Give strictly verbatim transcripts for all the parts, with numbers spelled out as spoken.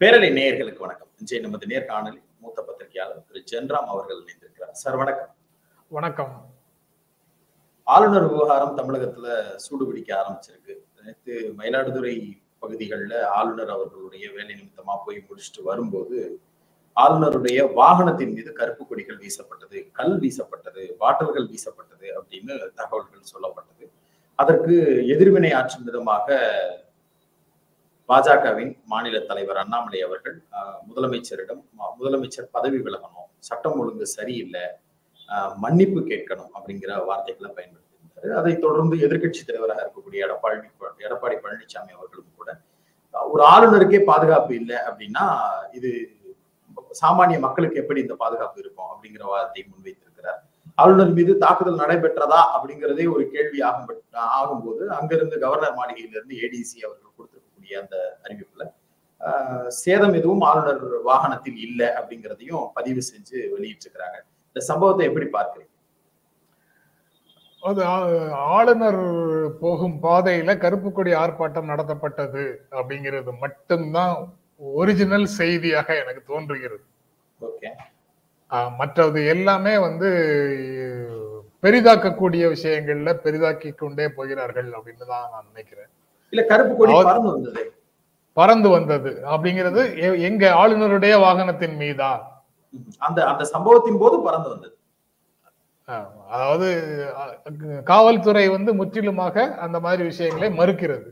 பேரலை நேயர்களுக்கு வணக்கம். இன்றைய நமது நேர்காணலில் மூத்த பத்திரிகையாளர் திரு ஜென்ராம் அவர்கள் இணைந்திருக்கிறார். சார் வணக்கம். வணக்கம். ஆளுநர் விவகாரம் தமிழகத்துல சூடு பிடிக்க ஆரம்பிச்சிருக்கு. நேற்று மயிலாடுதுறை பகுதிகளில் ஆளுநர் அவர்களுடைய வேலை நிமித்தமா போய் முடிச்சுட்டு வரும்போது ஆளுநருடைய வாகனத்தின் மீது கருப்பு கொடிகள் வீசப்பட்டது, கல் வீசப்பட்டது, பாட்டில்கள் வீசப்பட்டது அப்படின்னு தகவல்கள் சொல்லப்பட்டது. அதற்கு எதிர்வினை ஆற்றும் விதமாக பாஜகவின் மாநில தலைவர் அண்ணாமலை அவர்கள் முதலமைச்சரிடம் முதலமைச்சர் பதவி விலகணும், சட்டம் ஒழுங்கு சரியில்லை, மன்னிப்பு கேட்கணும் அப்படிங்கிற வார்த்தைகளை பயன்படுத்தியிருந்தாரு. அதை தொடர்ந்து எதிர்கட்சி தலைவராக இருக்கக்கூடிய எடப்பாடி எடப்பாடி பழனிசாமி அவர்களும் கூட ஒரு ஆளுநருக்கே பாதுகாப்பு இல்லை அப்படின்னா இது சாமானிய மக்களுக்கு எப்படி இந்த பாதுகாப்பு இருக்கும் அப்படிங்கிற வார்த்தையை முன்வைத்திருக்கிறார். ஆளுநர் மீது தாக்குதல் நடைபெற்றதா அப்படிங்கிறதே ஒரு கேள்வி ஆகும் ஆகும்போது அங்கிருந்து கவர்னர் மாளிகையிலிருந்து ஏடிசி அவர்கள் கொடுத்திருக்கக்கூடிய அந்த அறிவிப்புல சேதம் எதுவும் ஆளுநர் வாகனத்தில் இல்லை அப்படிங்கிறதையும் பதிவு செஞ்சு வெளியிட்டிருக்கிறாங்க. இந்த சம்பவத்தை எப்படி பார்க்கிறீங்க? அது ஆளுநர் போகும் பாதையில கருப்பு கொடி ஆர்ப்பாட்டம் நடத்தப்பட்டது அப்படிங்கிறது மட்டும்தான் ஒரிஜினல் செய்தியாக எனக்கு தோன்றுகிறது. ஓகே, மற்றது எல்லாமே வந்து பெரிதாக்கக்கூடிய விஷயங்கள்ல பெரிதாக்கி கொண்டே போகிறார்கள் அப்படின்னு தான் நான் நினைக்கிறேன். இல்ல, கருப்பு கொடி பறந்து வந்தது பறந்து வந்தது அப்படிங்கிறது எங்க ஆளுநருடைய வாகனத்தின் மீதா அந்த அந்த சம்பவத்தின் போது பறந்து வந்தது. அதாவது காவல்துறை வந்து முற்றிலுமாக அந்த மாதிரி விஷயங்களை மறுக்கிறது.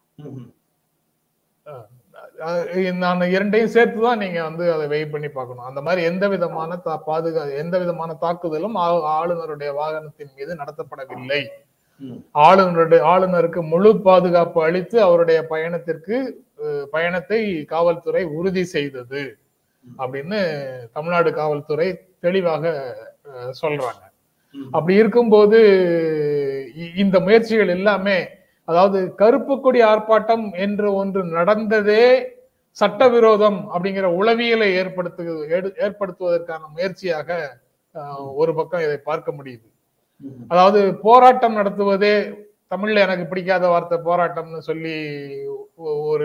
நான் இரண்டையும் சேர்த்துதான் நீங்க வந்து அதை வெயிட் பண்ணி பார்க்கணும். அந்த மாதிரி எந்த விதமான பாதுகா எந்த விதமான தாக்குதலும் ஆளுநருடைய வாகனத்தின் மீது நடத்தப்படவில்லை. ஆளுநருடைய ஆளுநருக்கு முழு பாதுகாப்பு அளித்து அவருடைய பயணத்திற்கு பயணத்தை காவல்துறை உறுதி செய்தது அப்படின்னு தமிழ்நாடு காவல்துறை தெளிவாக சொல்றாங்க. அப்படி இருக்கும்போது இந்த முயற்சிகள் எல்லாமே, அதாவது கருப்பு கொடி ஆர்ப்பாட்டம் என்று ஒன்று நடந்ததே சட்டவிரோதம் அப்படிங்கிற உளவியலை ஏற்படுத்து ஏற்படுத்துவதற்கான முயற்சியாக ஒரு பக்கம் இதை பார்க்க முடியுது. அதாவது போராட்டம் நடத்துவதே, தமிழ்ல எனக்கு பிடிக்காத வார்த்தை போராட்டம்னு சொல்லி ஒரு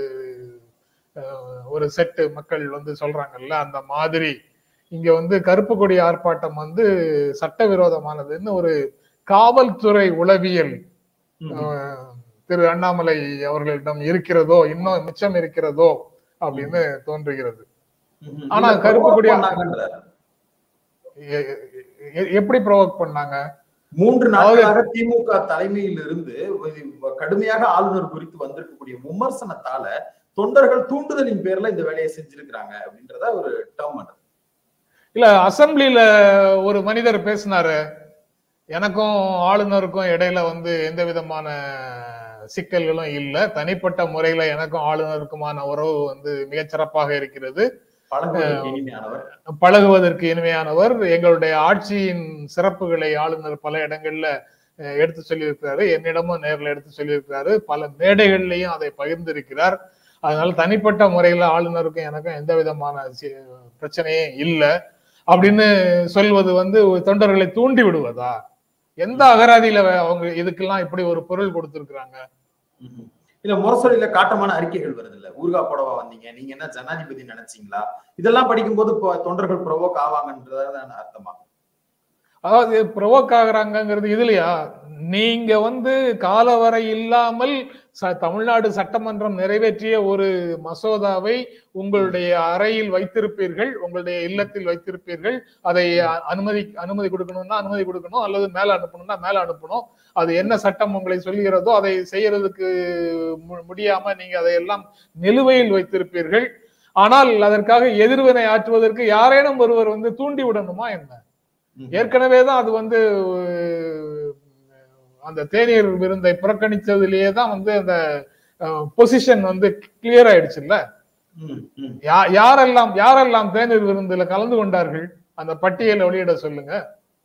ஒரு செட்டு மக்கள் வந்து சொல்றாங்கல்ல, அந்த மாதிரி இங்க வந்து கருப்பு கொடி ஆர்ப்பாட்டம் வந்து சட்டவிரோதமானதுன்னு ஒரு காவல்துறை உளவியல் திரு அண்ணாமலை அவர்களிடம் இருக்கிறதோ, இன்னும் மிச்சம் இருக்கிறதோ அப்படின்னு தோன்றுகிறது. ஆனா கருப்பு கொடி எப்படி ப்ரொவோக் பண்ணாங்க? மூன்று நாட்களாக திமுக தலைமையில் இருந்து கடுமையாக ஆளுநர் குறித்து வந்திருக்கக்கூடிய விமர்சனத்தால தொண்டர்கள் தூண்டுதலின் பேர்ல இந்த வேலையை செஞ்சிருக்கிறாங்க அப்படின்றத ஒரு டேர்ம். இல்ல, அசம்பிளில ஒரு மனிதர் பேசினாரு, எனக்கும் ஆளுநருக்கும் இடையில வந்து எந்த விதமான சிக்கல்களும் இல்லை, தனிப்பட்ட முறையில எனக்கும் ஆளுநருக்குமான உறவு வந்து மிகச்சிறப்பாக இருக்கிறது, பழகுவதற்கு இனிமையானவர், எங்களுடைய ஆட்சியின் சிறப்புகளை ஆளுநர் பல இடங்கள்ல எடுத்து சொல்லியிருக்கிறாரு, என்னிடமும் நேரில் எடுத்து சொல்லியிருக்கிறாரு, பல மேடைகள்லையும் அதை பகிர்ந்திருக்கிறார். அதனால தனிப்பட்ட முறையில ஆளுநருக்கும் எனக்கும் எந்த விதமான பிரச்சனையே இல்லை அப்படின்னு சொல்வது வந்து தொண்டர்களை தூண்டி விடுவதா? எந்த அகராதியில அவங்க இதுக்கெல்லாம் இப்படி ஒரு பொருள் கொடுத்திருக்கிறாங்க? இல்ல, முரசொலியில காட்டமான அறிக்கைகள் வருது இல்ல, ஊர்கா போடவா வந்தீங்க, நீங்க என்ன ஜனாதிபதி நினைச்சீங்களா, இதெல்லாம் படிக்கும் போது தொண்டர்கள் ப்ரொவோக் ஆவாங்கன்றதான் அர்த்தமா? அதாவது ப்ரொவோக் ஆகுறாங்கிறது இதுலயா, நீங்க வந்து காலவரை இல்லாமல் தமிழ்நாடு சட்டமன்றம் நிறைவேற்றிய ஒரு மசோதாவை உங்களுடைய அறையில் வைத்திருப்பீர்கள், உங்களுடைய இல்லத்தில் வைத்திருப்பீர்கள், அதை அனுமதி அனுமதி கொடுக்கணும்னா அனுமதி கொடுக்கணும், அல்லது மேல அனுப்பணும்னா மேல அனுப்பணும். அது என்ன சட்டம் உங்களை சொல்கிறதோ அதை செய்யறதுக்கு முடியாம நீங்க அதையெல்லாம் நிலுவையில் வைத்திருப்பீர்கள். ஆனால் அதற்காக எதிர்வினை ஆற்றுவதற்கு யாரேனும் ஒருவர் வந்து தூண்டி விடணுமா என்ன? ஏற்கனவேதான் அது வந்து அந்த தேநீர் விருந்தை புறக்கணித்ததிலேயே தான் வந்து அந்த பொசிஷன் வந்து கிளியர் ஆயிடுச்சுல்ல. யாரெல்லாம் யாரெல்லாம் தேநீர் விருந்துல கலந்து கொண்டார்கள் அந்த பட்டியலை வெளியிட சொல்லுங்க.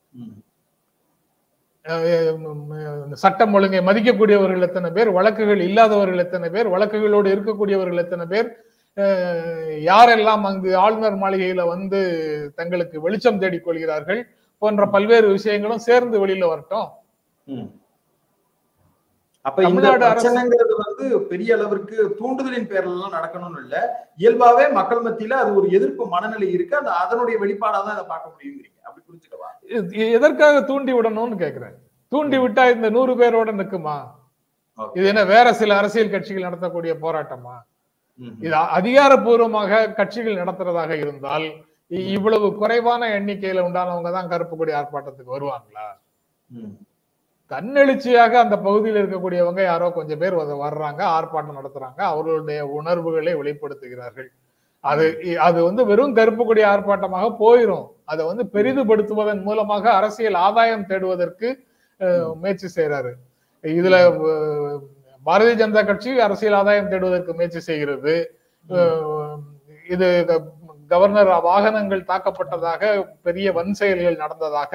சட்டம் ஒழுங்கை மதிக்கக்கூடியவர்கள் எத்தனை பேர், வழக்குகள் இல்லாதவர்கள் எத்தனை பேர், வழக்குகளோடு இருக்கக்கூடியவர்கள் எத்தனை பேர், யாரெல்லாம் அங்கு ஆளுநர் மாளிகையில வந்து தங்களுக்கு வெளிச்சம் தேடிக் கொள்கிறார்கள் போன்ற பல்வேறு விஷயங்களும் சேர்ந்து வெளியில வரட்டும். அப்ப இந்த பிரச்சனைங்கிறது வந்து பெரிய அளவிற்கு தூண்டுதலின் பேர்ல எல்லாம் நடக்கணும்னு இல்ல, இயல்பாவே மக்கள் மத்தியில அது ஒரு எதிர்ப்பு மனநிலை இருக்கு, அந்த அதனுடைய வெளிப்பாடா தான் அதை பார்க்க முடியுங்கிறீங்க. அப்படி புரிஞ்சுக்கவா? எதற்காக தூண்டி விடணும்னு கேக்குறேன். தூண்டி விட்டா இந்த நூறு பேரோட நிக்குமா? இது என்ன வேற சில அரசியல் கட்சிகள் நடத்தக்கூடிய போராட்டமா? இது அதிகாரப்பூர்வமாக கட்சிகள் நடத்துறதாக இருந்தால் இவ்வளவு குறைவான எண்ணிக்கையில உண்டானவங்க தான் கருப்பு கொடி ஆர்ப்பாட்டத்துக்கு வருவாங்களா? தன்னெழுச்சியாக அந்த பகுதியில் இருக்கக்கூடியவங்க யாரோ கொஞ்சம் பேர் வர்றாங்க, ஆர்ப்பாட்டம் நடத்துறாங்க, அவர்களுடைய உணர்வுகளை வெளிப்படுத்துகிறார்கள். அது அது வந்து வெறும் கருப்பு கொடி ஆர்ப்பாட்டமாக போயிடும். அதை வந்து பெரிதுபடுத்துவதன் மூலமாக அரசியல் ஆதாயம் தேடுவதற்கு முயற்சி செய்யறாரு. இதுல பாரதிய ஜனதா கட்சி அரசியல் ஆதாயம் தேடுவதற்கு முயற்சி செய்கிறது. இது கவர்னர் வாகனங்கள் தாக்கப்பட்டதாக பெரிய வன் செயல்கள் நடந்ததாக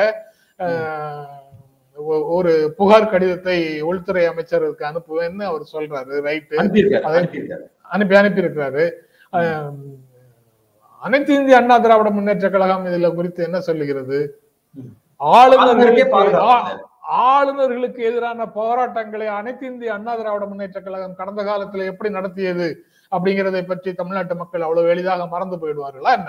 ஒரு புகார் கடிதத்தை உள்துறை அமைச்சருக்கு அனுப்புவேன்னு அவர் சொல்றாரு. ரைட்டு, அனுப்பி அனுப்பி இருக்கிறாரு. அனைத்து இந்திய அண்ணா திராவிட முன்னேற்ற கழகம் இதுல குறித்து என்ன சொல்லுகிறது? ஆளுநர்களுக்கு ஆளுநர்களுக்கு எதிரான போராட்டங்களை அனைத்து இந்திய அண்ணா திராவிட முன்னேற்ற கழகம் கடந்த காலத்துல எப்படி நடத்தியது அப்படிங்கிறதை பற்றி தமிழ்நாட்டு மக்கள் அவ்வளவு எளிதாக மறந்து போயிடுவார்களா என்ன?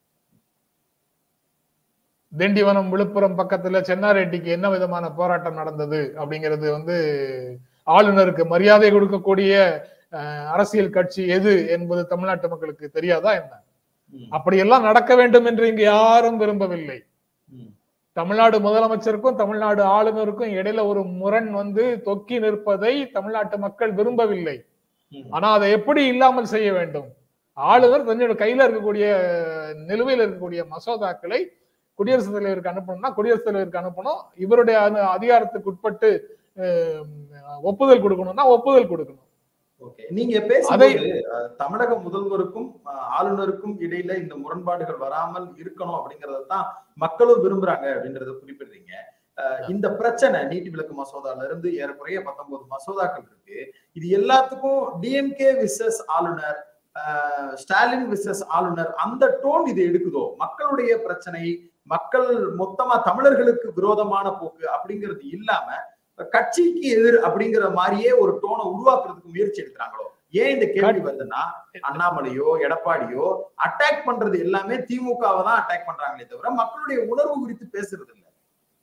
திண்டிவனம் விழுப்புரம் பக்கத்துல சென்னாரெட்டிக்கு என்ன விதமான போராட்டம் நடந்தது அப்படிங்கிறது வந்து ஆளுநருக்கு மரியாதை கொடுக்கக்கூடிய அரசியல் கட்சி எது என்பது தமிழ்நாட்டு மக்களுக்கு தெரியாதா என்ன? அப்படியெல்லாம் நடக்க வேண்டும் என்று இங்கு யாரும் விரும்பவில்லை. தமிழ்நாடு முதலமைச்சருக்கும் தமிழ்நாடு ஆளுநருக்கும் இடையில ஒரு முரண் வந்து தொக்கி நிற்பதை தமிழ்நாட்டு மக்கள் விரும்பவில்லை. ஆனா அதை எப்படி இல்லாமல் செய்ய வேண்டும்? ஆளுநர் தன்னோட கையில இருக்கக்கூடிய நிலுவையில் இருக்கக்கூடிய மசோதாக்களை குடியரசுத் தலைவருக்கு அனுப்பணும்னா குடியரசுத் தலைவருக்கு அனுப்பணும். இவருடைய அதிகாரத்துக்கு உட்பட்டு ஒப்புதல் கொடுக்கணும்னா ஒப்புதல் கொடுக்கணும். நீங்க பேசும்போது தமிழக முதல்வருக்கும் ஆளுநருக்கும் இடையில இந்த முரண்பாடுகள் வராமல் இருக்கணும் அப்படிங்கறதான் மக்களும் விரும்புறாங்க அப்படின்றத குறிப்பிடுறீங்க. இந்த பிரச்சனை நீட்டு விலக்கு மசோதால இருந்து ஏறக்குறைய பத்தொன்பது மசோதாக்கள் இருக்கு. இது எல்லாத்துக்கும் டிஎம்கே விசஸ் ஆளுநர், ஸ்டாலின் விசஸ் ஆளுநர் அந்த டோன் இது எடுக்குதோ? மக்களுடைய பிரச்சனை, மக்கள் மொத்தமா தமிழர்களுக்கு விரோதமான போக்கு அப்படிங்கிறது இல்லாம கட்சிக்கு எதிர் அப்படிங்கிற மாதிரியே ஒரு டோனை உருவாக்குறதுக்கு முயற்சி எடுக்கிறாங்களோ? ஏன் இந்த கேள்வி வருதுன்னா, அண்ணாமலையோ எடப்பாடியோ அட்டாக் பண்றது எல்லாமே திமுகவை தான் அட்டாக் பண்றாங்களே தவிர மக்களுடைய உணர்வு குறித்து பேசுறது இல்லை.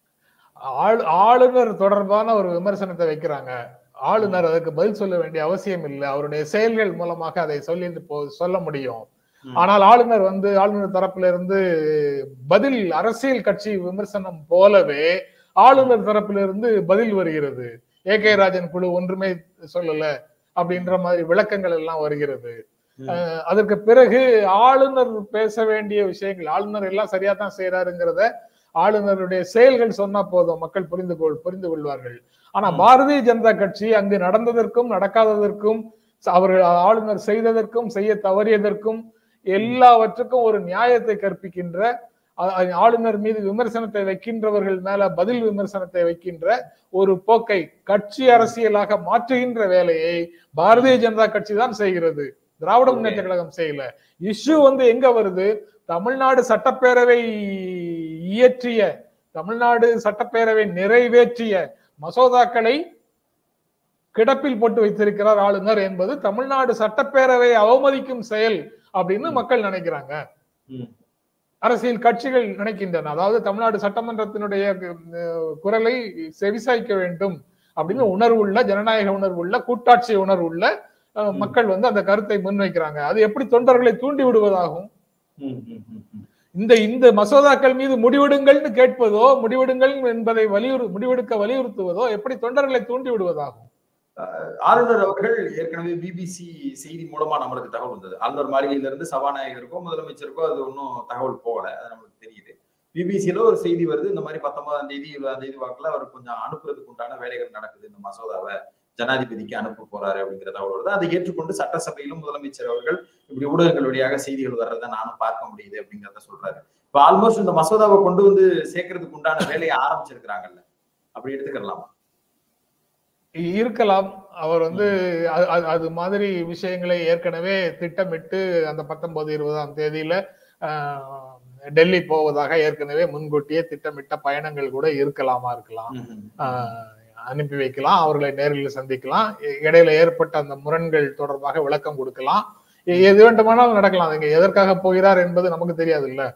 ஆளுநர் தொடர்பான ஒரு விமர்சனத்தை வைக்கிறாங்க. ஆளுநர் அதுக்கு பதில் சொல்ல வேண்டிய அவசியம் இல்லை. அவருடைய செயல்கள் மூலமாக அதை சொல்லி சொல்ல முடியும். ஆனால் ஆளுநர் வந்து ஆளுநர் தரப்புல இருந்து பதில் அரசியல் கட்சி விமர்சனம் போலவே ஆளுநர் தரப்பில இருந்து பதில் வருகிறது. ஏ கே ராஜன் குழு ஒன்றுமே சொல்லல அப்படின்ற மாதிரி விளக்கங்கள் எல்லாம் வருகிறது. அதற்கு பிறகு ஆளுநர் பேச வேண்டிய விஷயங்கள், ஆளுநர் எல்லாம் சரியா தான் செய்யறாருங்கிறத ஆளுநருடைய செயல்கள் சொன்னா போதும், மக்கள் புரிந்து கொள் புரிந்து கொள்வார்கள். ஆனா பாரதிய ஜனதா கட்சி அங்கு நடந்ததற்கும் நடக்காததற்கும் அவர்கள் ஆளுநர் செய்ததற்கும் செய்ய தவறியதற்கும் எல்லாவற்றுக்கும் ஒரு நியாயத்தை கற்பிக்கின்ற, ஆளுநர் மீது விமர்சனத்தை வைக்கின்றவர்கள் மேல பதில் விமர்சனத்தை வைக்கின்ற ஒரு போக்கை கட்சி அரசியலாக மாற்றுகின்ற வேலையை பாரதிய ஜனதா கட்சி தான் செய்கிறது. திராவிட முன்னேற்ற கழகம் செய்யல. இஷ்யூ வந்து எங்க வருது? தமிழ்நாடு சட்டப்பேரவை இயற்றிய, தமிழ்நாடு சட்டப்பேரவை நிறைவேற்றிய மசோதாக்களை கிடப்பில் போட்டு வைத்திருக்கிறார் ஆளுநர் என்பது தமிழ்நாடு சட்டப்பேரவை அவமதிக்கும் செயல் அப்படின்னு மக்கள் நினைக்கிறாங்க, அரசியல் கட்சிகள் நினைக்கின்றன. அதாவது தமிழ்நாடு சட்டமன்றத்தினுடைய குரலை செவிசாய்க்க வேண்டும் அப்படின்னு உணர்வுள்ள, ஜனநாயக உணர்வுள்ள, கூட்டாட்சி உணர்வுள்ள மக்கள் வந்து அந்த கருத்தை முன்வைக்கிறாங்க. அது எப்படி தொண்டர்களை தூண்டி விடுவதாகும்? இந்த இந்த மசோதாக்கள் மீது முடிவெடுங்கள்னு கேட்பதோ, முடிவெடுங்கள் என்பதை வலியுறு முடிவெடுக்க வலியுறுத்துவதோ எப்படி தொண்டர்களை தூண்டி விடுவதாகும்? ஆளுநர் அவர்கள் ஏற்கனவே பிபிசி செய்தி மூலமா நம்மளுக்கு தகவல் வந்தது. ஆளுநர் மாளிகையில இருந்து சபாநாயகருக்கோ முதலமைச்சருக்கோ அது ஒன்றும் தகவல் போகல, அது நம்மளுக்கு தெரியுது. பிபிசியில ஒரு செய்தி வருது, இந்த மாதிரி பத்தொன்பதாம் தேதி இருபதாம் தேதி வாக்குல அவர் கொஞ்சம் அனுப்புறதுக்கு உண்டான வேலைகள் நடக்குது, இந்த மசோதாவை ஜனாதிபதிக்கு அனுப்ப போறாரு அப்படிங்கிற தகவல் வருது. அதை ஏற்றுக்கொண்டு சட்டசபையிலும் முதலமைச்சர் அவர்கள் இப்படி ஊடகங்கள் வழியாக செய்திகள் வர்றதை நானும் பார்க்க முடியுது அப்படிங்கிறத சொல்றாரு. இப்ப ஆல்மோஸ்ட் இந்த மசோதாவை கொண்டு வந்து சேர்க்கறதுக்கு உண்டான வேலையை ஆரம்பிச்சிருக்கிறாங்கல்ல, அப்படி எடுத்துக்கலாமா? இருக்கலாம். அவர் வந்து அது மாதிரி விஷயங்களை ஏற்கனவே திட்டமிட்டு அந்த பத்தொன்பது இருபதாம் தேதியில டெல்லி போவதாக ஏற்கனவே முன்கூட்டியே திட்டமிட்ட பயணங்கள் கூட இருக்கலாமா இருக்கலாம். அனுப்பி வைக்கலாம், அவர்களை நேரில் சந்திக்கலாம், இடையில ஏற்பட்ட அந்த முரண்கள் தொடர்பாக விளக்கம் கொடுக்கலாம், எது வேண்டுமானாலும் நடக்கலாம். அதுங்க எதற்காக போகிறார் என்பது நமக்கு தெரியாது இல்ல.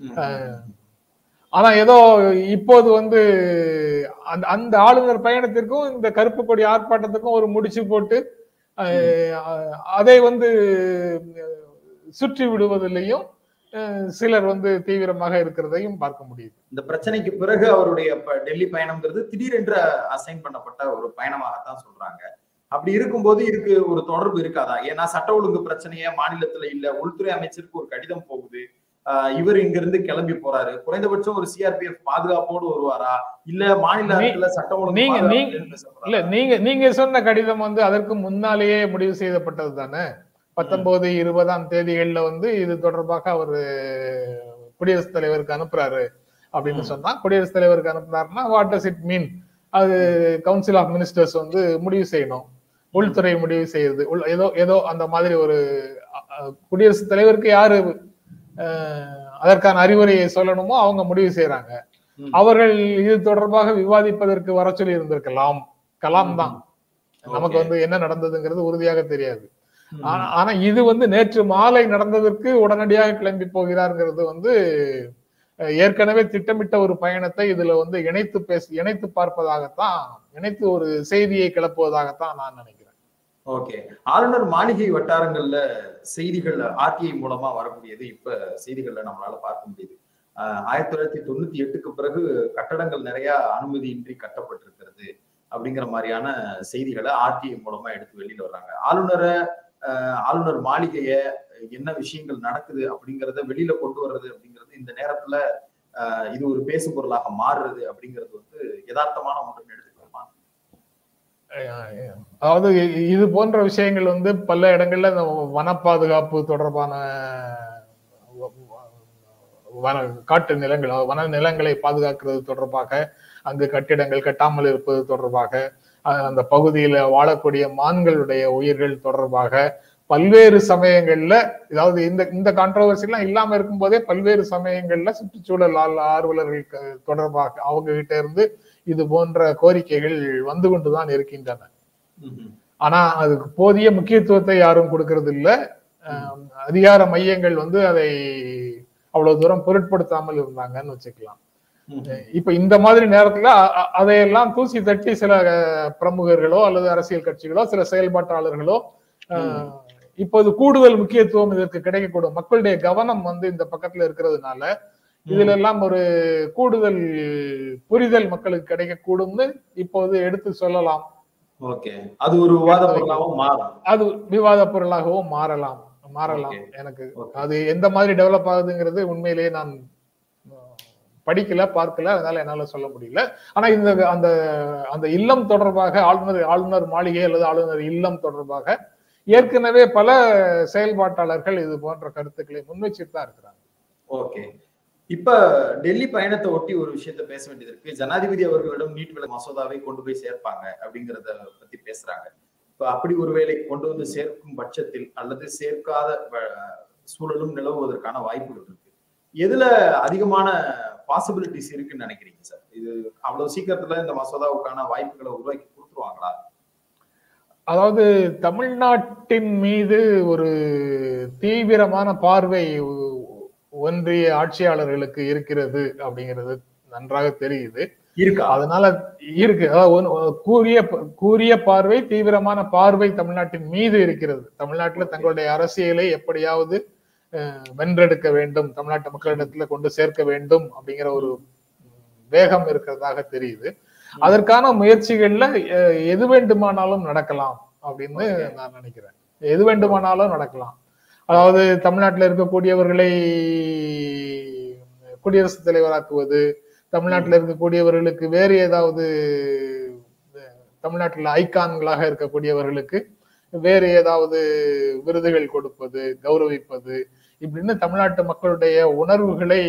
ஆனா ஏதோ இப்போது வந்து அந்த அந்த ஆளுநர் பயணத்திற்கும் இந்த கருப்பு கொடி ஆர்ப்பாட்டத்துக்கும் ஒரு முடிச்சு போட்டு அதை வந்து சுற்றி விடுவதிலையும் சிலர் வந்து தீவிரமாக இருக்கிறதையும் பார்க்க முடியுது. இந்த பிரச்சனைக்கு பிறகு அவருடைய டெல்லி பயணம்ங்கிறது திடீரென்று அசைன் பண்ணப்பட்ட ஒரு பயணமாகத்தான் சொல்றாங்க. அப்படி இருக்கும்போது இதுக்கு ஒரு தொடர்பு இருக்காதா? ஏன்னா சட்ட ஒழுங்கு பிரச்சனையே மாநிலத்துல இல்ல, உள்துறை அமைச்சருக்கு ஒரு கடிதம் போகுது, இவர் இங்க இருந்து கிளம்பி போறாரு, குறைந்தபட்சம் ஒரு சிஆர்பிஎஃப் பாதுகாப்போடு வருவாரா, இல்ல மாநிலத்துல சட்ட ஒழுங்கு இல்ல? நீங்க நீங்க சொன்ன கடிதம் வந்து அதற்கு முன்னாலேயே முடிவு செய்யப்பட்டது தானே. பத்தொன்பது இருபதாம் தேதிகள்ல வந்து இது தொடர்பாக அவர் குடியரசுத் தலைவருக்கு அனுப்புறாரு அப்படின்னு சொன்னா, குடியரசுத் தலைவருக்கு அனுப்புனாருன்னா வாட் டஸ் இட் மீன்? அது கவுன்சில் ஆஃப் மினிஸ்டர்ஸ் வந்து முடிவு செய்யணும், உள்துறை முடிவு செய்யுது, ஏதோ ஏதோ அந்த மாதிரி ஒரு குடியரசுத் தலைவருக்கு யாரு அதற்கான அறிவுரையை சொல்லணுமோ அவங்க முடிவு செய்யறாங்க. அவர்கள் இது தொடர்பாக விவாதிப்பதற்கு வர சொல்லி இருந்திருக்கலாம், கலாம் தான். நமக்கு வந்து என்ன நடந்ததுங்கிறது உறுதியாக தெரியாது. ஆனா இது வந்து நேற்று மாலை நடந்ததற்கு உடனடியாக கிளம்பி போகிறார்ங்கிறது வந்து ஏற்கனவே திட்டமிட்ட ஒரு பயணத்தை இதுல வந்து இணைத்து பேச இணைத்து பார்ப்பதாகத்தான், இணைத்து ஒரு செய்தியை கிளப்புவதாகத்தான் நான் நினைக்கிறேன். ஓகே, ஆளுநர் மாளிகை வட்டாரங்கள்ல செய்திகள் ஆர்டிஐ மூலமா வரக்கூடியது இப்ப செய்திகள்ல நம்மளால பார்க்க முடியுது. ஆஹ் ஆயிரத்தி தொள்ளாயிரத்தி தொண்ணூத்தி எட்டுக்கு பிறகு கட்டடங்கள் நிறைய அனுமதியின்றி கட்டப்பட்டிருக்கிறது அப்படிங்கிற மாதிரியான செய்திகளை ஆர்டிஐ மூலமா எடுத்து வெளியில வர்றாங்க. ஆளுநரை ஆளுநர் மாளிகைய என்ன விஷயங்கள் நடக்குது அப்படிங்கிறத வெளியில கொண்டு வர்றது அப்படிங்கிறது இந்த நேரத்துல அஹ் இது ஒரு பேசு பொருளாக மாறுறது அப்படிங்கிறது வந்து யதார்த்தமான ஒன்று எடுத்துக்கலாமா? அதாவது இது போன்ற விஷயங்கள் வந்து பல இடங்கள்ல இந்த வன பாதுகாப்பு தொடர்பான வன காட்டு நிலங்கள் வன நிலங்களை பாதுகாக்கிறது தொடர்பாக, அங்கு கட்டிடங்கள் கட்டாமல் இருப்பது தொடர்பாக, அந்த பகுதியில வாழக்கூடிய மான்களுடைய உயிர்கள் தொடர்பாக பல்வேறு சமயங்கள்ல, அதாவது இந்த இந்த கான்ட்ரோவர்சி எல்லாம் இல்லாம இருக்கும் போதே பல்வேறு சமயங்கள்ல சுற்றுச்சூழல் ஆர்வலர்கள் தொடர்பாக அவங்க கிட்ட இருந்து இது போன்ற கோரிக்கைகள் வந்து கொண்டுதான் இருக்கின்றன. ஆனா அதுக்கு போதிய முக்கியத்துவத்தை யாரும் கொடுக்கறது இல்லை. அதிகார மையங்கள் வந்து அதை அவ்வளவு தூரம் பொருட்படுத்தாமல் இருந்தாங்கன்னு வச்சுக்கலாம். இப்ப இந்த மாதிரி நேரத்துல அதையெல்லாம் தூசி தட்டி சில பிரமுகர்களோ அல்லது அரசியல் கட்சிகளோ சில செயல்பாட்டாளர்களோ இப்போது கூடுதல் முக்கியத்துவம் இதற்கு கிடைக்கக்கூடும். மக்களுடைய கவனம் வந்து இந்த பக்கத்துல இருக்கிறதுனால இதுல எல்லாம் ஒரு கூடுதல் புரிதல் மக்களுக்கு கிடைக்கக்கூடும்னு இப்போது எடுத்து சொல்லலாம். ஓகே, அது ஒரு விவாத பொருளாகவும் மாறலாம். அது விவாத பொருளாகவும் மாறலாம் மாறலாம் எனக்கு அது எந்த மாதிரி டெவலப் ஆகுதுங்கிறது உண்மையிலேயே நான் படிக்கல, பார்க்கல, அதனால என்னால சொல்ல முடியல. ஆனா இந்த அந்த அந்த இல்லம் தொடர்பாக, ஆளுநர் ஆளுநர் மாளிகை அல்லது ஆளுநர் இல்லம் தொடர்பாக ஏற்கனவே பல செயல்பாட்டாளர்கள் இது போன்ற கருத்துக்களை முன்வச்சிட்டு தான் இருக்கிறாங்க. ஓகே, இப்ப டெல்லி பயணத்தை ஒட்டி ஒரு விஷயத்த பேச வேண்டியது இருக்கு. ஜனாதிபதி அவர்களிடம் நீட் விலக்கு மசோதாவை கொண்டு போய் சேர்ப்பாங்க அப்படிங்கிறத பத்தி பேசுறாங்க. இப்ப அப்படி ஒருவேளை கொண்டு வந்து சேர்க்கும் பட்சத்தில் அல்லது சேர்க்காத சூழலும் நிலவுவதற்கான வாய்ப்புகள் இருக்கு. எதுல அதிகமான பாசிபிலிட்டிஸ் இருக்குன்னு நினைக்கிறீங்க சார்? இது அவ்வளவு சீக்கிரத்துல இந்த மசோதாவுக்கான வாய்ப்புகளை உருவாக்கி கொடுத்துருவாங்களா? அதாவது தமிழ்நாட்டின் மீது ஒரு தீவிரமான பார்வை ஒன்றிய ஆட்சியாளர்களுக்கு இருக்கிறது அப்படிங்கிறது நன்றாக தெரியுது. இருக்கு, அதனால இருக்கு. அதாவது கூறிய கூறிய பார்வை, தீவிரமான பார்வை தமிழ்நாட்டின் மீது இருக்கிறது. தமிழ்நாட்டுல தங்களுடைய அரசியலை எப்படியாவது வென்றெடுக்க வேண்டும், தமிழ்நாட்டு மக்களிடத்துல கொண்டு சேர்க்க வேண்டும் அப்படிங்கிற ஒரு வேகம் இருக்கிறதாக தெரியுது. அதற்கான முயற்சிகள்ல எது வேண்டுமானாலும் நடக்கலாம் அப்படின்னு நான் நினைக்கிறேன். எது வேண்டுமானாலும் நடக்கலாம். அதாவது தமிழ்நாட்டில் இருக்கக்கூடியவர்களை குடியரசுத் தலைவராக்குவது, தமிழ்நாட்டில் இருக்கக்கூடியவர்களுக்கு வேறு ஏதாவது தமிழ்நாட்டில் ஐகான்களாக இருக்கக்கூடியவர்களுக்கு வேறு ஏதாவது விருதுகள் கொடுப்பது, கௌரவிப்பது, இப்படின்னு தமிழ்நாட்டு மக்களுடைய உணர்வுகளை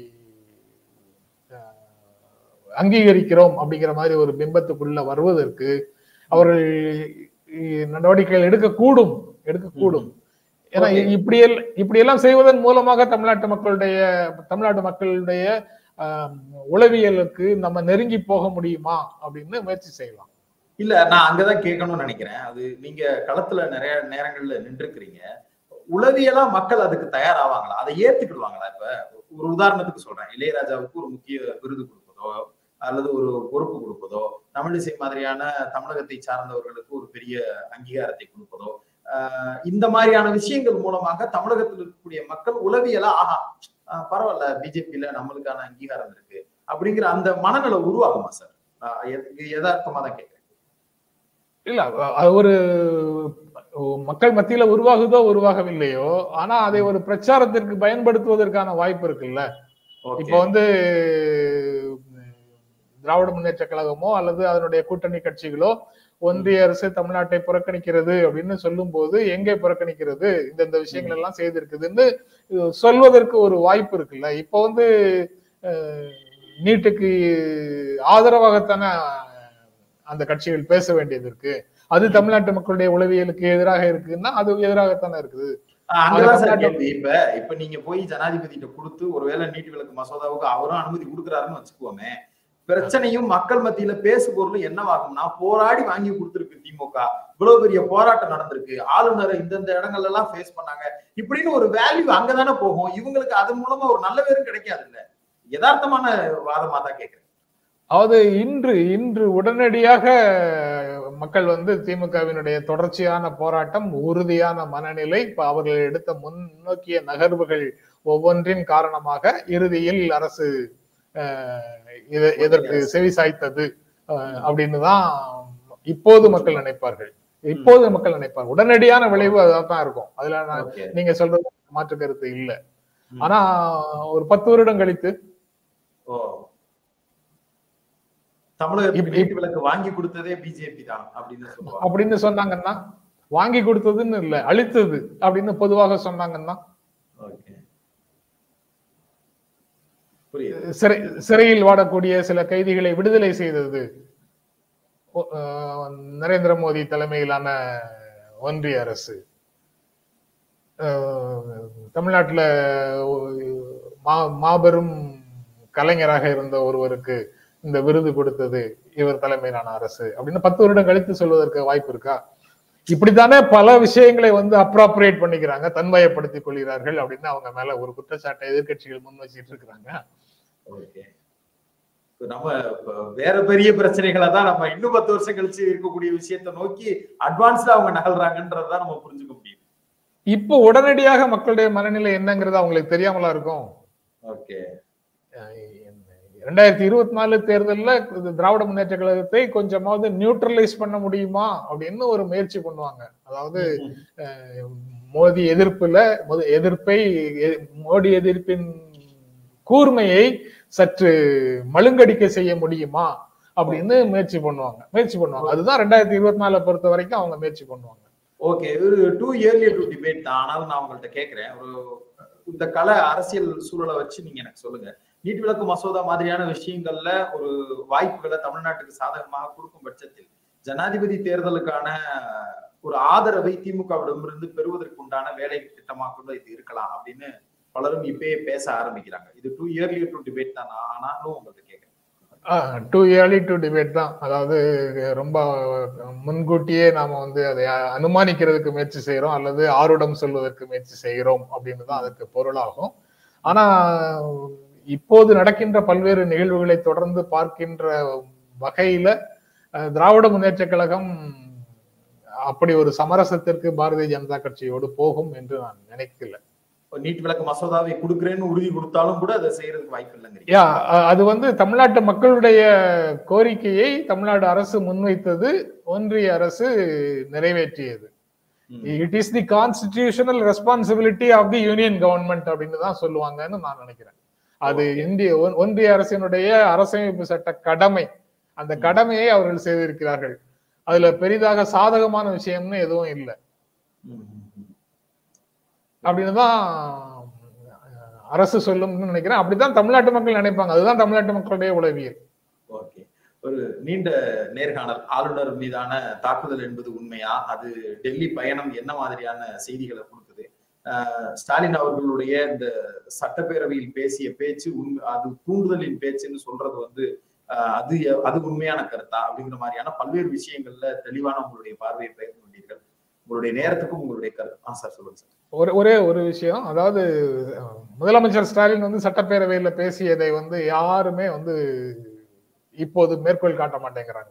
அங்கீகரிக்கிறோம் அப்படிங்கிற மாதிரி ஒரு பிம்பத்துக்குள்ள வருவதற்கு அவர்கள் நடவடிக்கைகள் எடுக்கக்கூடும் எடுக்கக்கூடும் ஏன்னா இப்படி இப்படி எல்லாம் செய்வதன் மூலமாக தமிழ்நாட்டு மக்களுடைய தமிழ்நாட்டு மக்களுடைய உளவியலுக்கு நம்ம நெருங்கி போக முடியுமா அப்படின்னு முயற்சி செய்யலாம். இல்ல நான் அங்கதான் கேட்கணும்னு நினைக்கிறேன். அது நீங்க களத்துல நிறைய நேரங்கள்ல நின்றுக்கிறீங்க. உளவியலா மக்கள் அதுக்கு தயாராவாங்களா? அதை ஏத்துக்கிடுவாங்களா? இப்ப ஒரு உதாரணத்துக்கு சொல்றேன். இளையராஜாவுக்கு ஒரு முக்கிய விருது கொடுப்பதோ அல்லது ஒரு பொறுப்பு கொடுப்பதோ, தமிழிசை மாதிரியான தமிழகத்தை சார்ந்தவர்களுக்கு ஒரு பெரிய அங்கீகாரத்தை கொடுப்பதோ, ஆஹ் இந்த மாதிரியான விஷயங்கள் மூலமாக தமிழகத்தில் இருக்கக்கூடிய மக்கள் உளவியலா ஆஹா பரவாயில்ல பிஜேபியில நம்மளுக்கான அங்கீகாரம் இருக்கு அப்படிங்கிற அந்த மனநிலை உருவாகுமா சார்? யதார்த்தமா தான் கேட்கிறேன். இல்ல அது ஒரு மக்கள் மத்தியில உருவாகுதோ உருவாகவில்லையோ, ஆனா அதை ஒரு பிரச்சாரத்திற்கு பயன்படுத்துவதற்கான வாய்ப்பு இருக்குல்ல. இப்ப வந்து திராவிட முன்னேற்ற கழகமோ அல்லது அதனுடைய கூட்டணி கட்சிகளோ ஒன்றிய அரசு தமிழ்நாட்டை புறக்கணிக்கிறது அப்படின்னு சொல்லும் போது எங்கே புறக்கணிக்கிறது, இந்த விஷயங்கள் எல்லாம் செய்திருக்குதுன்னு சொல்வதற்கு ஒரு வாய்ப்பு இருக்குல்ல. இப்ப வந்து நீட்டுக்கு ஆதரவாகத்தானே அந்த கட்சிகள் பேச வேண்டியது இருக்கு. அது தமிழ்நாட்டு மக்களுடைய உளவியலுக்கு எதிராக இருக்குன்னா அது எதிராகத்தானே இருக்குது. இப்ப இப்ப நீங்க போய் ஜனாதிபதி கிட்ட கொடுத்து ஒருவேளை நீட்டு விலக்கு மசோதாவுக்கு அவரும் அனுமதி கொடுக்குறாருன்னு வச்சுக்கோமே, பிரச்சனையும் மக்கள் மத்தியில பேசு பொருளும் என்னவாகும்னா, போராடி வாங்கி கொடுத்திருக்கு திமுக, இவ்வளவு பெரிய போராட்டம் நடந்திருக்கு, ஆளுநரை இந்தந்த இடங்கள்ல எல்லாம் ஃபேஸ் பண்ணாங்க, இப்படின்னு ஒரு வேல்யூ அங்கதானே போகும். இவங்களுக்கு அது மூலமா ஒரு நல்ல பேரும் கிடைக்காது இல்ல. யதார்த்தமான வாதமா தான் கேட்கிறேன். அதாவது இன்று இன்று உடனடியாக மக்கள் வந்து திமுகவினுடைய தொடர்ச்சியான போராட்டம், உறுதியான மனநிலை, இப்ப அவர்கள் எடுத்த முன்னோக்கிய நகர்வுகள் ஒவ்வொன்றின் காரணமாக இறுதியில் அரசு எதற்கு செவி சாய்த்தது அப்படின்னுதான் இப்போது மக்கள் நினைப்பார்கள். இப்போது மக்கள் நினைப்பார்கள். உடனடியான விளைவு அதான் இருக்கும். அதுல நீங்க சொல்றது மாற்று கருத்து இல்லை. ஆனா ஒரு பத்து வருடம் கழித்து தமிழகத்துக்கு நீட்டு விலக்கு வாங்கி கொடுத்ததே பிஜேபி தான் அப்படின்னு அப்படின்னு சொன்னாங்கன்னா, வாங்கி கொடுத்ததுன்னு இல்ல அழித்தது அப்படின்னு பொதுவாக சொன்னாங்கன்னா, சிறை சிறையில் வாடக்கூடிய சில கைதிகளை விடுதலை செய்தது நரேந்திர மோடி தலைமையிலான ஒன்றிய அரசு. தமிழ்நாட்டுல மாபெரும் கலைஞராக இருந்த ஒருவருக்கு இந்த விருது கொடுத்தது இவர் தலைமையிலான அரசு அப்படின்னு பத்து வருடம் கழித்து சொல்வதற்கு வாய்ப்பு இருக்கா? இப்படித்தானே பல விஷயங்களை வந்து அப்ராப்ரியேட் பண்ணிக்கிறாங்க, தன்மயப்படுத்திக் கொள்கிறார்கள் அப்படின்னு அவங்க மேல ஒரு குற்றச்சாட்டை எதிர்கட்சிகள் முன் வச்சிட்டு இருக்கிறாங்க. நம்ம வேற பெரிய பிரச்சனைகளை தான் நம்ம இன்னும் பத்து வருஷம் கழிச்சு இருக்கக்கூடிய விஷயத்தை நோக்கி அட்வான்ஸ்டா அவங்க நகல்றாங்கன்றதான் நம்ம புரிஞ்சுக்க முடியும். இப்போ உடனடியாக மக்களுடைய மனநிலை என்னங்கிறது அவங்களுக்கு தெரியாமலா இருக்கும். ஓகே, இரண்டாயிரத்தி இருபத்தி நாலு தேர்தல்ல திராவிட முன்னேற்ற கழகத்தை கொஞ்சமாவது நியூட்ரலைஸ் பண்ண முடியுமா அப்படின்னு ஒரு முயற்சி பண்ணுவாங்க. அதாவது மோடி எதிர்ப்புல எதிர்ப்பை மோடி எதிர்ப்பின் கூர்மையை சற்று மழுங்கடிக்க செய்ய முடியுமா அப்படின்னு முயற்சி பண்ணுவாங்க முயற்சி பண்ணுவாங்க அதுதான் ரெண்டாயிரத்தி இருபத்தி நாலு பொறுத்த வரைக்கும் அவங்க முயற்சி பண்ணுவாங்க. ஓகே, ஒரு டூ இயர்லி டு டிபேட் தான். ஆனாலும் நான் உங்கள்கிட்ட கேட்கிறேன், ஒரு இந்த கல அரசியல் சூழலை வச்சு நீங்க எனக்கு சொல்லுங்க. நீட் விலக்கு மசோதா மாதிரியான விஷயங்கள்ல ஒரு வாய்ப்புகளை தமிழ்நாட்டுக்கு சாதகமாக கொடுக்கும் பட்சத்தில் ஜனாதிபதி தேர்தலுக்கான ஒரு ஆதரவை திமுகவிடமிருந்து பெறுவதற்கு உண்டான வேலை திட்டமாக கூட இது இருக்கலாம் அப்படின்னு பலரும் இப்பயே பேச ஆரம்பிக்கிறாங்க. இது டூ இயர்லி டு டிபேட் தான். ஆனாலும் உங்கள்கிட்ட கேட்கிறேன். டூ இயர்லி டு டிபேட் தான். அதாவது ரொம்ப முன்கூட்டியே நாம வந்து அதை அனுமானிக்கிறதுக்கு முயற்சி செய்யறோம் அல்லது ஆருடம் சொல்வதற்கு முயற்சி செய்கிறோம் அப்படின்னு தான் அதற்கு பொருளாகும். ஆனா இப்போது நடக்கின்ற பல்வேறு நிகழ்வுகளை தொடர்ந்து பார்க்கின்ற வகையில திராவிட முன்னேற்ற கழகம் அப்படி ஒரு சமரசத்திற்கு பாரதிய ஜனதா கட்சியோடு போகும் என்று நான் நினைக்கல. நீட் விலக்கு மசோதாவை கொடுக்கிறேன்னு உறுதி கொடுத்தாலும் கூட அதை செய்யறதுக்கு வாய்ப்பு இல்லைங்க. அது வந்து தமிழ்நாட்டு மக்களுடைய கோரிக்கையை தமிழ்நாடு அரசு முன்வைத்தது, ஒன்றிய அரசு நிறைவேற்றியது. It is the constitutional responsibility of the union government அப்படின்னு தான் சொல்லுவாங்கன்னு நான் நினைக்கிறேன். அது இந்திய ஒன்றிய அரசினுடைய அரசமைப்பு சட்ட கடமை. அந்த கடமையை அவர்கள் செய்திருக்கிறார்கள். அதுல பெரிதாக சாதகமான விஷயம்னு எதுவும் இல்லை அப்படின்னுதான் அரசு சொல்லும்னு நினைக்கிறேன். அப்படித்தான் தமிழ்நாட்டு மக்கள் நினைப்பாங்க. அதுதான் தமிழ்நாட்டு மக்களுடைய உளவியல். ஓகே, ஒரு நீண்ட நேர்காணல். ஆளுநர் மீதான தாக்குதல் என்பது உண்மையா? அது டெல்லி பயணம் என்ன மாதிரியான செய்திகளை கொடுக்குது? ஸ்டாலின் அவர்களுடைய இந்த சட்டப்பேரவையில் பேசிய பேச்சு உண்மை, அது தூண்டுதலின் பேச்சுன்னு சொல்றது வந்து அது அது உண்மையான கருத்தா அப்படிங்கிற மாதிரியான பல்வேறு விஷயங்கள்ல தெளிவான உங்களுடைய பார்வையை பகிர்ந்து கொண்டீர்கள். உங்களுடைய நேரத்துக்கும் உங்களுடைய கருத்து. ஆ சார் சொல்லுங்க சார். ஒரு ஒரே ஒரு விஷயம், அதாவது முதலமைச்சர் ஸ்டாலின் வந்து சட்டப்பேரவையில பேசியதை வந்து யாருமே வந்து இப்போது மேற்கோள் காட்ட மாட்டேங்கிறாங்க.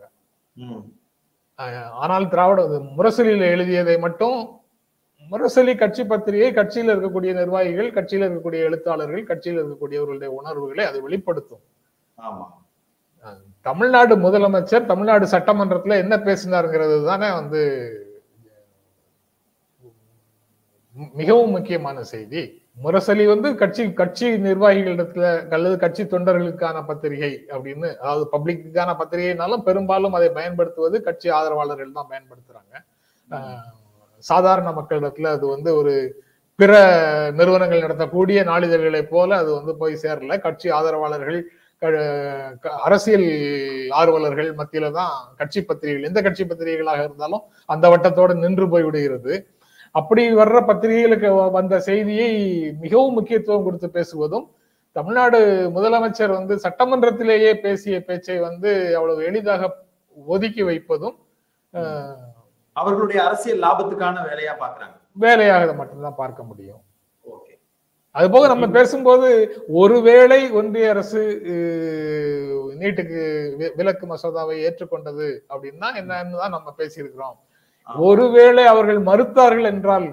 ஆனால் திராவிட முரசொலியில் எழுதியதை மட்டும், முரசொலி கட்சி பத்திரிகை, கட்சியில் இருக்கக்கூடிய நிர்வாகிகள், கட்சியில் இருக்கக்கூடிய எழுத்தாளர்கள், கட்சியில் இருக்கக்கூடியவர்களுடைய உணர்வுகளை அது வெளிப்படுத்தும். தமிழ்நாடு முதலமைச்சர் தமிழ்நாடு சட்டமன்றத்துல என்ன பேசினாருங்கிறது தானே வந்து மிகவும் முக்கியமான செய்தி. முரசொலி வந்து கட்சி கட்சி நிர்வாகிகளிடத்துல அல்லது கட்சி தொண்டர்களுக்கான பத்திரிகை அப்படின்னு, அதாவது பப்ளிக்கான பத்திரிகைனாலும் பெரும்பாலும் அதை பயன்படுத்துவது கட்சி ஆதரவாளர்கள் தான் பயன்படுத்துறாங்க. சாதாரண மக்களிடத்துல அது வந்து ஒரு பிற நிறுவனங்கள் நடத்தக்கூடிய நாளிதழ்களை போல அது வந்து போய் சேரல. கட்சி ஆதரவாளர்கள், அரசியல் ஆர்வலர்கள் மத்தியில தான் கட்சி பத்திரிகைகள், எந்த கட்சி பத்திரிகைகளாக இருந்தாலும் அந்த வட்டத்தோடு நின்று போய் விடுகிறது. அப்படி வர்ற பத்திரிகைகளுக்கு வந்த செய்தியை மிகவும் முக்கியத்துவம் கொடுத்து பேசுவதும், தமிழ்நாடு முதலமைச்சர் வந்து சட்டமன்றத்திலேயே பேசிய பேச்சை வந்து அவ்வளவு எளிதாக ஒதுக்கி வைப்பதும் அவர்களுடைய அரசியல் லாபத்துக்கான வேலையா பாக்குறாங்க. வேலையாக மட்டும்தான் பார்க்க முடியும். அது போக நம்ம பேசும்போது ஒருவேளை ஒன்றிய அரசு நீட்டுக்கு விலக்கு மசோதாவை ஏற்றுக்கொண்டது அப்படின்னா என்னன்னு தான் நம்ம பேசியிருக்கிறோம். ஒருவேளை அவர்கள் மறுத்தார்கள் என்றால்,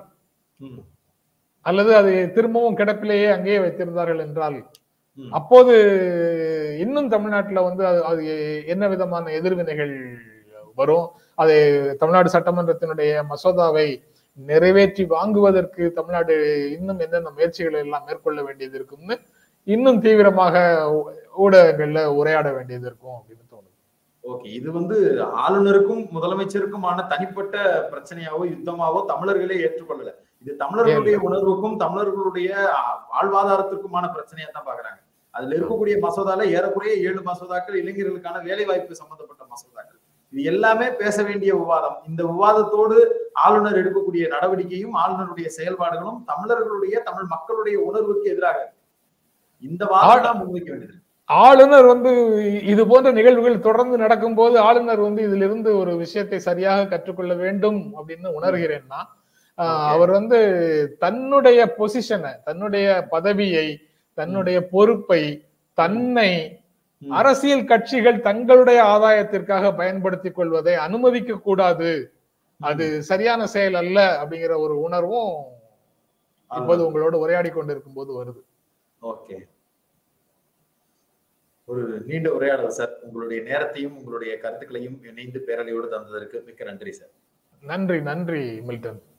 அல்லது அதை திரும்பவும் கிடப்பிலேயே அங்கேயே வைத்திருந்தார்கள் என்றால், அப்போது இன்னும் தமிழ்நாட்டில் வந்து அது என்ன விதமான எதிர்வினைகள் வரும்? அதை தமிழ்நாடு சட்டமன்றத்தினுடைய மசோதாவை நிறைவேற்றி வாங்குவதற்கு தமிழ்நாடு இன்னும் என்னென்ன முயற்சிகளை எல்லாம் மேற்கொள்ள வேண்டியது இருக்கும்னு இன்னும் தீவிரமாக ஊடகங்கள்ல உரையாட வேண்டியது இருக்கும் அப்படின்னு தோணுது. ஓகே, இது வந்து ஆளுநருக்கும் முதலமைச்சருக்குமான தனிப்பட்ட பிரச்சனையாவோ யுத்தமாவோ தமிழர்களே ஏற்றுக்கொள்ளல. இது தமிழர்களுடைய உணர்வுக்கும் தமிழர்களுடைய வாழ்வாதாரத்திற்குமான பிரச்சனையா தான் பாக்குறாங்க. அதுல இருக்கக்கூடிய மசோதால ஏறக்குறைய ஏழு மசோதாக்கள் இளைஞர்களுக்கான வேலை வாய்ப்பு சம்பந்தப்பட்ட மசோதாக்கள். இது எல்லாமே பேச வேண்டிய விவாதம். இந்த விவாதத்தோடு ஆளுநர் எடுக்கக்கூடிய நடவடிக்கையும் ஆளுநருடைய செயல்பாடுகளும் தமிழர்களுடைய தமிழ் மக்களுடைய உணர்வுக்கு எதிராக இந்த வாதம் முன்வைக்க வேண்டியது. ஆளுநர் வந்து இது போன்ற நிகழ்வுகள் தொடர்ந்து நடக்கும் போது ஆளுநர் வந்து இதுல இருந்து ஒரு விஷயத்தை சரியாக கற்றுக்கொள்ள வேண்டும் அப்படின்னு உணர்கிறேன்னா, அவர் வந்து தன்னுடைய பொசிஷனை, தன்னுடைய பதவியை, தன்னுடைய பொறுப்பை, தன்னை அரசியல் கட்சிகள் தங்களுடைய ஆதாயத்திற்காக பயன்படுத்திக் கொள்வதை அனுமதிக்க கூடாது, அது சரியான செயல் அல்ல அப்படிங்கிற ஒரு உணர்வும் இப்போது உங்களோட உரையாடி கொண்டிருக்கும் போது வருது. ஓகே, ஒரு நீண்ட உரையாடல் சார். உங்களுடைய நேரத்தையும் உங்களுடைய கருத்துக்களையும் இணைந்து பேரலையோடு தந்ததற்கு மிக்க நன்றி சார். நன்றி நன்றி மில்டன்.